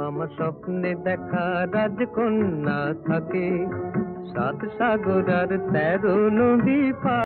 আমার স্বপ্নে দেখা রাজকন্যা থাকে, 7 সাগর আর 13 নদী পার।